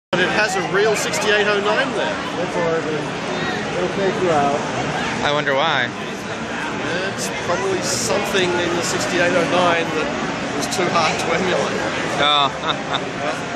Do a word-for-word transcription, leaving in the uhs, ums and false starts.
But it has a real sixty-eight oh nine there. That's Oregon. It'll take you out. I wonder why. It's probably something in the sixty-eight oh nine that was too hard to emulate. Oh.